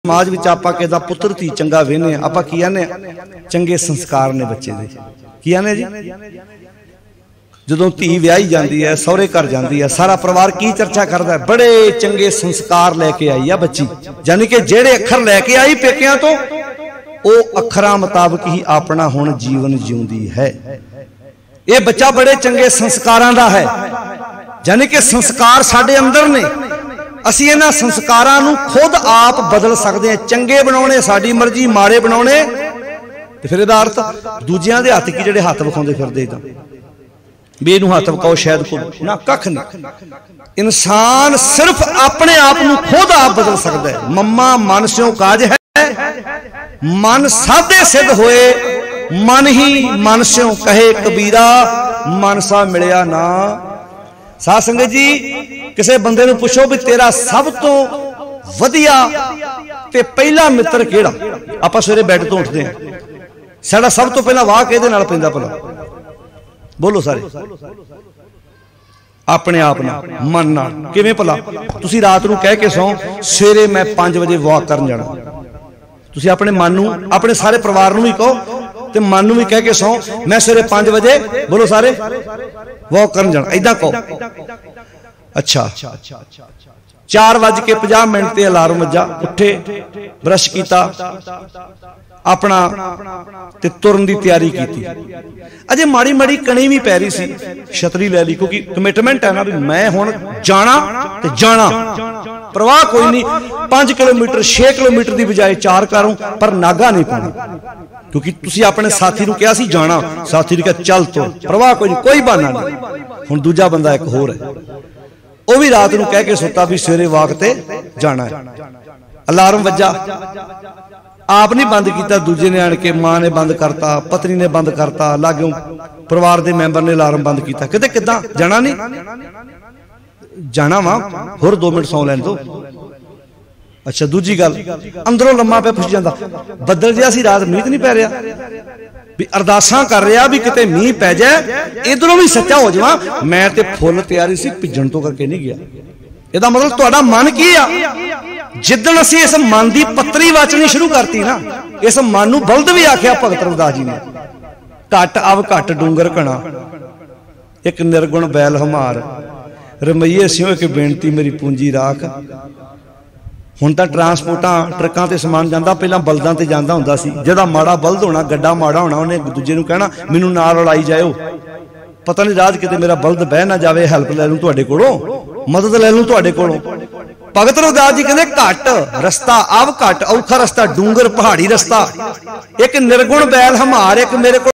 समाज विच आपां किहदा पुत्र धी चंगा वेहने आपां की आने चंगे संस्कार ने बच्चे दे की आने जी। जदों धी विआही जाती है सहुरे घर जाती है सारा परिवार की चर्चा करता है बड़े चंगे संस्कार लैके आई है बच्ची, यानी कि जेड़े अखर लैके आई पेकियां तो वो अखरां मुताबिक ही अपना हुण जीवन जिउंदी है। ये बच्चा बड़े चंगे संस्कारां दा है, यानी कि संस्कार साडे अंदर ने, असीं इन्हां संस्कारां नूं खुद आप बदल सकते हैं। चंगे बनाने साडी मर्जी, माड़े बनाने ते फिर इहदा अर्थ दूजियां दे हत्थ की जिहड़े हत्थ विखाउंदे फिरदे तां भी इहनूं हत्थ विखाओ शायद कोई ना कख नहीं। इंसान सिर्फ अपने आप नूं खुद आप बदल सकता है। मम्मा मन स्यों काज है, मन साधे सिद्ध होए, मन ही मन स्यों कहे कबीरा, मन सा मिलिया ना। साध संगत जी किसी बंदे नूं पुछो भी तेरा सब तो वधिया ते पहला मित्र किहड़ा? आपां सवेरे बैड तो उठदे हां, साडा सब तो पहला वाह किहदे नाल पैंदा भला? बोलो सारे अपने आप नाल, मन नाल। किवें भला? तुसीं रात नूं कह के सौ सवेरे मैं 5 बजे वॉक करन जाना, तुसीं अपने मन नूं अपने सारे परिवार नूं भी कहो ते मन नूं भी कह के सौ मैं सवेरे 5 बजे बोलो सारे वॉक करन जाना, इदां कहो। अच्छा 4:50 ते अलार्म वजा, उठे ब्रश किया अपना ते तुरन की तैयारी की। अजे माड़ी माड़ी कणी भी पै रही सी, छतरी लै ली क्योंकि कमिटमेंट है ना भी मैं हुण जाना ते जाना, परवाह कोई नहीं। 5 किलोमीटर 6 किलोमीटर की बजाय 4 करूं पर नागा नहीं पाना, क्योंकि तुसी अपने साथी नूं कहा सी जाना, साथी ने कहा चल तो परवाह कोई नहीं, कोई बहाना नहीं। हुण दूजा बंदा एक होर है, वह भी रात नूं कह के सुता भी सवेरे वाक ते जाना है। अलार्म वजा, आप नहीं बंद किया, दूजे ने आण के मां ने बंद करता, पत्नी ने बंद करता, लागों परिवार के मैंबर ने अलार्म बंद किया। कहते किदां जाना नहीं? जाना वा होर 2 मिनट सौ लैन दो। अच्छा दूजी गल, अंदरों लम्मा पे पुछ जाता बदल जिहा सी, रात मींह नहीं पै रहा, भी अरदासां कर रहा भी किते मींह पै जाए, इधरों भी सच्चा हो जावां। मैं ते फुल तैयारी सी, भिजण तो करके नहीं गया। इहदा मतलब तुहाडा मन की आ? जिद्दण असीं इस मन की पत्तरी वाचनी शुरू करती ना, इस मन नूं बलद भी आख्या भगत रविदास जी ने। घट अव घट डूंगर घना, एक निर्गुण बैल हमार, रमैये सिओ एक बेनती मेरी पूंजी राख। हुण तां ट्रांसपोर्टां ट्रकां ते समान जांदा, पहलां बलदां ते जांदा हुंदा सी। जिहदा माड़ा बलद होना, गड्डा माड़ा होना, उहने दूजे नूं कहना मैनूं नाल रलाई जाओ, पता नहीं राज किते मेरा बलद बह ना जावे, हैल्प लै लूं तुहाडे कोलों, मदद लै लूं तुहाडे कोलों। भगत रविदास जी कहते घट रस्ता अव घट, औखा रस्ता डूंगर पहाड़ी रस्ता, एक निर्गुण बैल हमार, एक मेरे को